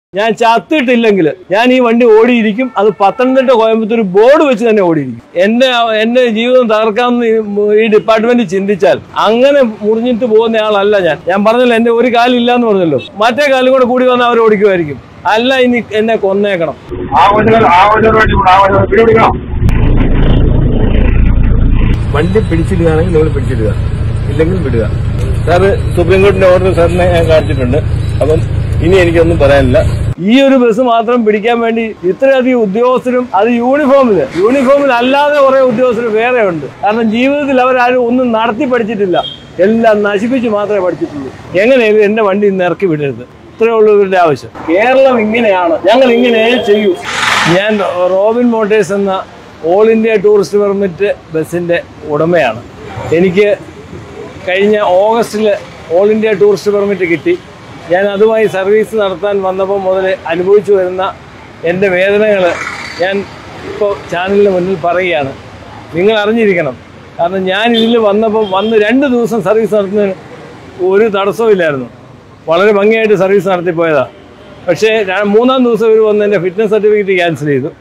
ഞാൻ ചത്തിട്ടില്ലെങ്കിൽ ഞാൻ ഈ വണ്ടി ഓടിയിരിക്കും. അത് പത്തനംതിട്ട കോയമ്പത്തൂർ ബോർഡ് വെച്ച് തന്നെ ഓടിയിരിക്കും. എന്റെ ജീവിതം തകർക്കാമെന്ന് ഈ ഡിപ്പാർട്ട്മെന്റ് ചിന്തിച്ചാൽ അങ്ങനെ മുറിഞ്ഞിട്ട് പോകുന്ന ആളല്ല ഞാൻ പറഞ്ഞല്ലോ, എന്റെ ഒരു കാലില്ല എന്ന് പറഞ്ഞല്ലോ. മറ്റേ കാലും കൂടെ കൂടി വന്നാൽ അവർ ഓടിക്കുമായിരിക്കും. അല്ല, ഇനി എന്നെ കൊന്നേക്കണം. വണ്ടി പിടിച്ചിടുകയാണെങ്കിൽ നിങ്ങൾ പിടിച്ചിടുക, ഇല്ലെങ്കിൽ വിടുക. സാറ് സുപ്രീം കോടതിന്റെ ഓർഡർ സാറിനെ ഞാൻ കാണിച്ചിട്ടുണ്ട്. അപ്പം ഇനി എനിക്കൊന്നും പറയാനില്ല. ഈ ഒരു ബസ് മാത്രം പിടിക്കാൻ വേണ്ടി ഇത്രയധികം ഉദ്യോഗസ്ഥരും, അത് യൂണിഫോമിൽ അല്ലാതെ കുറെ ഉദ്യോഗസ്ഥർ വേറെ ഉണ്ട്. കാരണം ജീവിതത്തിൽ അവരാരും ഒന്നും നടത്തി പഠിച്ചിട്ടില്ല, എല്ലാം നശിപ്പിച്ച് മാത്രമേ പഠിച്ചിട്ടുള്ളൂ. എങ്ങനെയാലും എന്റെ വണ്ടി ഇന്ന് ഇറക്കി വിടരുത്, ഇത്രയേ ഉള്ളൂ ഇവരുടെ ആവശ്യം. കേരളം ഇങ്ങനെയാണ്, ഞങ്ങൾ ഇങ്ങനെ ചെയ്യൂ. ഞാൻ റോബിൻ മോട്ടേഴ്സ് എന്ന ഓൾ ഇന്ത്യ ടൂറിസ്റ്റ് പെർമിറ്റ് ബസ്സിന്റെ ഉടമയാണ്. എനിക്ക് കഴിഞ്ഞ ഓഗസ്റ്റിൽ ഓൾ ഇന്ത്യ ടൂറിസ്റ്റ് പെർമിറ്റ് കിട്ടി. ഞാൻ അതുമായി സർവീസ് നടത്താൻ വന്നപ്പോൾ മുതൽ അനുഭവിച്ചു വരുന്ന എൻ്റെ വേദനകൾ ഞാൻ ഇപ്പോൾ ചാനലിന് മുന്നിൽ പറയുകയാണ്. നിങ്ങൾ അറിഞ്ഞിരിക്കണം. കാരണം ഞാൻ ഇതിൽ വന്ന് 2 ദിവസം സർവീസ് നടത്തുന്നതിന് ഒരു തടസ്സവും ഇല്ലായിരുന്നു. വളരെ ഭംഗിയായിട്ട് സർവീസ് നടത്തിപ്പോയതാണ്. പക്ഷേ 3-ാം ദിവസം ഇവർ വന്ന് എൻ്റെ ഫിറ്റ്നസ് സർട്ടിഫിക്കറ്റ് ക്യാൻസൽ ചെയ്തു.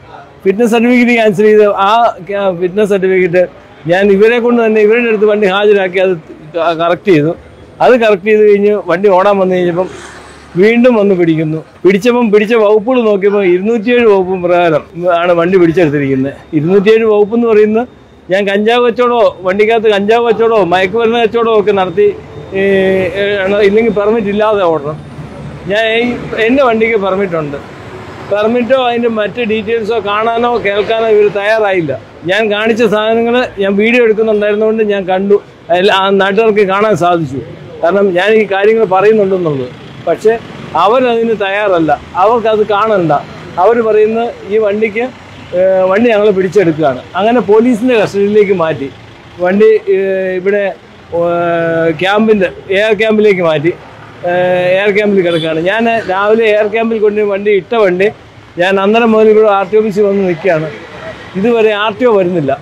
ആ ഫിറ്റ്നസ് സർട്ടിഫിക്കറ്റ് ഞാൻ ഇവരെ കൊണ്ട് തന്നെ ഇവരുടെ അടുത്ത് വണ്ടി ഹാജരാക്കി അത് കറക്റ്റ് ചെയ്തു. അത് കറക്റ്റ് ചെയ്ത് കഴിഞ്ഞ് വണ്ടി ഓടാൻ വന്നു കഴിഞ്ഞപ്പം വീണ്ടും വന്ന് പിടിച്ച വകുപ്പുകൾ നോക്കിയപ്പോൾ 207 വകുപ്പും പ്രകാരം ആണ് വണ്ടി പിടിച്ചെടുത്തിരിക്കുന്നത്. 207 വകുപ്പ് എന്ന് പറയുന്നത് ഞാൻ കഞ്ചാവ് കച്ചവടമോ, വണ്ടിക്കകത്ത് കഞ്ചാവ് കച്ചവടമോ, മയക്കുമരുന്ന് കച്ചവടമോ ഒക്കെ നടത്തി ഇല്ലെങ്കിൽ പെർമിറ്റ് ഇല്ലാതെ ഓടണം. എൻ്റെ വണ്ടിക്ക് പെർമിറ്റോ അതിൻ്റെ മറ്റ് ഡീറ്റെയിൽസോ കാണാനോ കേൾക്കാനോ ഇവർ തയ്യാറായില്ല. ഞാൻ കാണിച്ച സാധനങ്ങൾ ഞാൻ വീഡിയോ എടുക്കുന്നുണ്ടായിരുന്നുകൊണ്ട് ഞാൻ കണ്ടു, നാട്ടുകാർക്ക് കാണാൻ സാധിച്ചു. കാരണം ഞാൻ ഈ കാര്യങ്ങൾ പറയുന്നുണ്ടെന്നുള്ളത്. പക്ഷെ അവരതിന് തയ്യാറല്ല, അവർക്കത് കാണണ്ട. അവർ പറയുന്നത് ഈ വണ്ടി ഞങ്ങൾ പിടിച്ചെടുക്കുകയാണ്. അങ്ങനെ പോലീസിൻ്റെ കസ്റ്റഡിയിലേക്ക് മാറ്റി വണ്ടി ഇവിടെ എയർ ക്യാമ്പിലേക്ക് മാറ്റി എയർ ക്യാമ്പിൽ കിടക്കുകയാണ്. ഞാൻ രാവിലെ എയർ ക്യാമ്പിൽ കൊണ്ട് വണ്ടി ഇട്ട വണ്ടി ഞാൻ അന്നേരം മുതൽ ഇവിടെ RTO ഓഫീസിൽ വന്ന് നിൽക്കുകയാണ്. ഇതുവരെ RTO വരുന്നില്ല.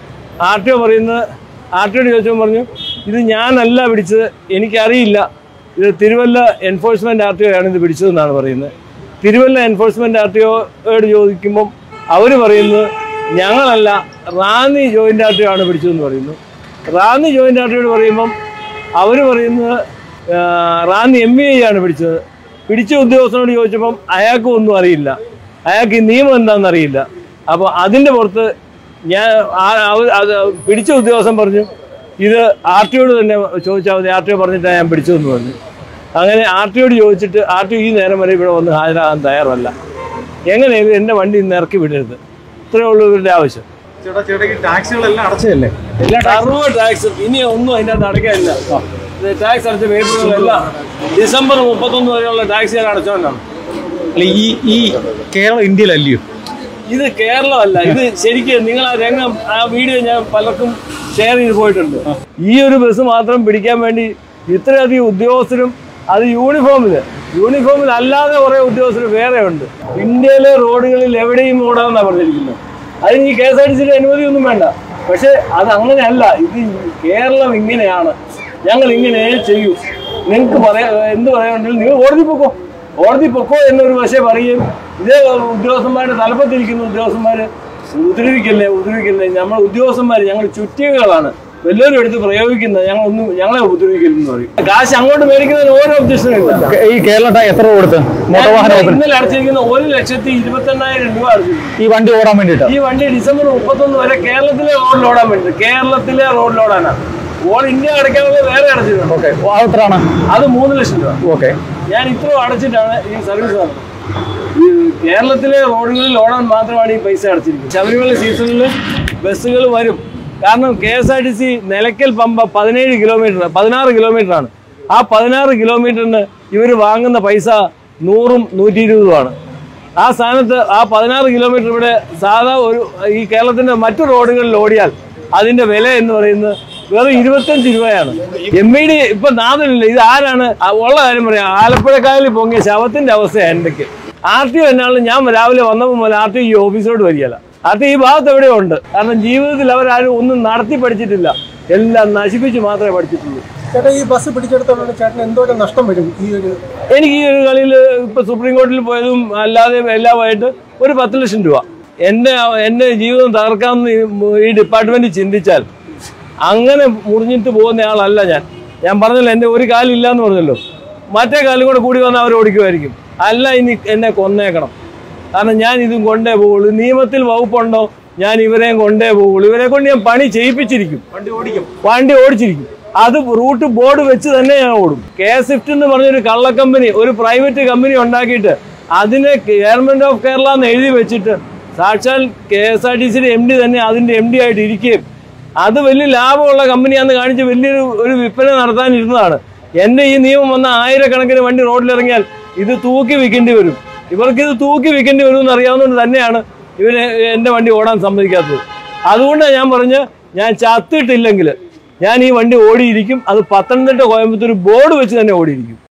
RTOയോട് ചോദിച്ചപ്പോൾ പറഞ്ഞു, ഇത് ഞാനല്ല പിടിച്ചത്, എനിക്കറിയില്ല, ഇത് തിരുവല്ല എൻഫോഴ്സ്മെൻറ്റ് RTO ആണ് ഇത് പിടിച്ചതെന്നാണ് പറയുന്നത്. തിരുവല്ല എൻഫോഴ്സ്മെൻറ്റ് RTOയോട് ചോദിക്കുമ്പം അവർ പറയുന്നത് ഞങ്ങളല്ല, റാന്നി ജോയിൻ്റ് RTO ആണ് പിടിച്ചതെന്ന് പറയുന്നു. റാന്നി ജോയിൻ്റ് RTOയോട് പറയുമ്പം അവർ പറയുന്നത് റാന്നി MVI ആണ് പിടിച്ചത്. പിടിച്ച ഉദ്യോഗസ്ഥനോട് ചോദിച്ചപ്പം അയാൾക്കും ഒന്നും അറിയില്ല, അയാൾക്ക് ഈ നിയമം എന്താണെന്ന് അറിയില്ല. അപ്പോൾ അതിൻ്റെ പുറത്ത് അത് പിടിച്ച ഉദ്യോഗസ്ഥൻ പറഞ്ഞു, ഇത് RTOയോട് തന്നെ ചോദിച്ചാൽ മതി, RTO പറഞ്ഞിട്ടാണ് ഞാൻ പിടിച്ചതെന്ന് പറഞ്ഞു. അങ്ങനെ RTOയോട് ചോദിച്ചിട്ട് RTO ഈ നേരം വരെ ഇവിടെ വന്ന് ഹാജരാകാൻ തയ്യാറല്ല. എങ്ങനെയാലും എൻ്റെ വണ്ടി ഇന്ന് ഇറക്കി വിടരുത്, ഇത്രയേ ഉള്ളൂ ഇവരുടെ ആവശ്യം. ടാക്സുകളെല്ലാം അടച്ചതല്ലേ? സർവ്വ ടാക്സും ഇനി ഒന്നും അതിൻ്റെ അകത്ത് അടയ്ക്കാനില്ല. ടാക്സ് അടച്ച പേപ്പറുകളെല്ലാം ഡിസംബർ 31 വരെയുള്ള ടാക്സ് ഞാൻ അടച്ചോണ്ടാണ്. അല്ല, ഈ കേരളം ഇന്ത്യയിലല്ലയോ? ഇത് കേരളമല്ല, ഇത് ശരിക്കും നിങ്ങൾ ആ വീഡിയോ ഞാൻ പലർക്കും ഷെയർ ചെയ്ത് പോയിട്ടുണ്ട്. ഈ ഒരു ബസ് മാത്രം പിടിക്കാൻ വേണ്ടി ഇത്രയധികം ഉദ്യോഗസ്ഥരും, അത് യൂണിഫോമിൽ അല്ലാതെ കുറെ ഉദ്യോഗസ്ഥർ വേറെ ഉണ്ട്. ഇന്ത്യയിലെ റോഡുകളിൽ എവിടെയും ഓടാമെന്നാണ് പറഞ്ഞിരിക്കുന്നത്. അതിന് ഈ KSRTCയുടെ അനുമതിയൊന്നും വേണ്ട. പക്ഷെ അത് അങ്ങനെയല്ല. ഇത് കേരളം ഇങ്ങനെയാണ്, ഞങ്ങൾ ഇങ്ങനെ ചെയ്യൂ. നിങ്ങൾക്ക് എന്ത് പറയാനുണ്ടെങ്കിൽ നിങ്ങൾ ഓടതി പൊക്കോ എന്നൊരു പക്ഷേ പറയും. ഇതേ ഉദ്യോഗസ്ഥന്മാരുടെ തലപ്പത്തിരിക്കുന്ന ഉദ്യോഗസ്ഥന്മാർ ഉപദ്രവിക്കല്ലേ, നമ്മൾ ഉദ്യോഗസ്ഥന്മാർ ഞങ്ങൾ ചുറ്റികകളാണ്, എല്ലാവരും എടുത്ത് പ്രയോഗിക്കുന്നത്, ഞങ്ങളെ ഉപദ്രവിക്കില്ലെന്ന് പറയും. കാശ് അങ്ങോട്ട് മേടിക്കുന്നതിന് ഓരോ ഒബ്ജക്ഷനും ഇല്ല. ഈ കേരള എത്ര കൊടുത്ത് ഇന്നലെ അടച്ചിരിക്കുന്ന 1,80,28,000 രൂപ അടച്ചിരിക്കും ഈ വണ്ടി ഓടാൻ വേണ്ടിയിട്ട്. ഈ വണ്ടി ഡിസംബർ 31 വരെ കേരളത്തിലെ റോഡിൽ ഓടാൻ വേണ്ടി, കേരളത്തിലെ റോഡിൽ ഓടാനാണ്. ഓൾ ഇന്ത്യ അടയ്ക്കാതെ വേറെ അടച്ചിട്ടുണ്ട്. അത് 3 ലക്ഷം രൂപ. ഞാൻ ഇത്ര അടച്ചിട്ടാണ് ഈ സർവീസ് നടത്തുന്നത്. ഈ കേരളത്തിലെ റോഡുകളിൽ ഓടാൻ മാത്രമാണ് ഈ പൈസ അടച്ചിരിക്കുന്നത്. ശബരിമല സീസണിൽ ബസ്സുകൾ വരും. കാരണം KSRTC നിലയ്ക്കൽ പമ്പ 16 കിലോമീറ്ററാണ്. ആ 16 കിലോമീറ്ററിന് ഇവർ വാങ്ങുന്ന പൈസ 100ഉം 120ഉമാണ്. ആ സ്ഥാനത്ത് ആ 16 കിലോമീറ്റർ ഇവിടെ സാധാ ഈ കേരളത്തിന്റെ മറ്റു റോഡുകളിൽ ഓടിയാൽ അതിന്റെ വില എന്ന് പറയുന്നത് വെറും 25 രൂപയാണ്. MID ഇപ്പൊ നാദനില്ല. ഇത് ആരാണ് ഉള്ള കാര്യം പറയാം. ആലപ്പുഴക്കായലിൽ പൊങ്ങിയ ശവത്തിന്റെ അവസ്ഥയാണ് എന്തൊക്കെ. RTO എന്നാലും ഞാൻ രാവിലെ വന്നപ്പോൾ മുതൽ RTO ഈ ഓഫീസിലോട്ട് വരികയല്ല. RTO ഈ ഭാഗത്ത് എവിടെയോ ഉണ്ട്. കാരണം ജീവിതത്തിൽ അവരാരും ഒന്നും നടത്തി പഠിച്ചിട്ടില്ല, എല്ലാം നശിപ്പിച്ച് മാത്രമേ പഠിച്ചിട്ടുള്ളൂ. ചേട്ടാ ഈ ബസ് പിടിച്ചെടുത്തോണ്ട് ചേട്ടന് എന്തോരം നഷ്ടം വരും എനിക്ക് ഈ ഒരു കളിയിൽ ഇപ്പൊ സുപ്രീം കോടതിയിൽ പോയതും അല്ലാതെ എല്ലാമായിട്ട് ഒരു 10 ലക്ഷം രൂപ. എന്റെ ജീവിതം തകർക്കാമെന്ന് ഈ ഡിപ്പാർട്ട്മെന്റ് ചിന്തിച്ചാൽ അങ്ങനെ മുറിഞ്ഞിട്ട് പോകുന്ന ആളല്ല ഞാൻ പറഞ്ഞല്ലോ, എന്റെ ഒരു കാലില്ല എന്ന് പറഞ്ഞല്ലോ, മറ്റേ കാലും കൂടെ കൂടി വന്നാൽ അവർ ഓടിക്കുമായിരിക്കും. അല്ല, ഇനി എന്നെ കൊന്നേക്കണം. കാരണം ഞാൻ ഇതും കൊണ്ടേ പോകുള്ളൂ. നിയമത്തിൽ വകുപ്പുണ്ടോ, ഞാൻ ഇവരെയും കൊണ്ടേ പോകുള്ളൂ. ഇവരെ കൊണ്ട് ഞാൻ പണി ചെയ്യിപ്പിച്ചിരിക്കും, വണ്ടി ഓടിച്ചിരിക്കും. അത് റൂട്ട് ബോർഡ് വെച്ച് തന്നെ ഞാൻ ഓടും. കെ-സ്വിഫ്റ്റ് എന്ന് പറഞ്ഞൊരു കള്ള കമ്പനി, ഒരു പ്രൈവറ്റ് കമ്പനി ഉണ്ടാക്കിയിട്ട് അതിനെ ഗവൺമെന്റ് ഓഫ് കേരള എന്ന് എഴുതി വെച്ചിട്ട് സാക്ഷാൽ KSRTCയുടെ MD തന്നെ അതിന്റെ MD ആയിട്ട് ഇരിക്കുകയും അത് വലിയ ലാഭമുള്ള കമ്പനിയാണെന്ന് കാണിച്ച് വലിയൊരു വിൽപ്പന നടത്താനിരുന്നതാണ്. എന്റെ ഈ നിയമം വന്ന 1000കണക്കിന് വണ്ടി റോഡിലിറങ്ങിയാൽ ഇത് തൂക്കി വിൽക്കേണ്ടി വരും. ഇവർക്കിത് തൂക്കി വിൽക്കേണ്ടി വരും എന്ന് അറിയാവുന്നതുകൊണ്ട് തന്നെയാണ് ഇവര് എന്റെ വണ്ടി ഓടാൻ സമ്മതിക്കാത്തത്. അതുകൊണ്ടാണ് ഞാൻ പറഞ്ഞ, ഞാൻ ചത്തിട്ടില്ലെങ്കിൽ ഞാൻ ഈ വണ്ടി ഓടിയിരിക്കും. അത് പത്തനംതിട്ട കോയമ്പത്തൂർ ബോർഡ് വെച്ച് തന്നെ ഓടിയിരിക്കും.